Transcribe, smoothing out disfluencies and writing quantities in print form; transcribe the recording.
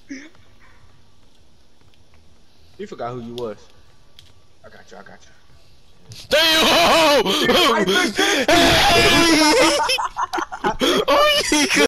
You forgot who you was. I got you. Damn! Oh,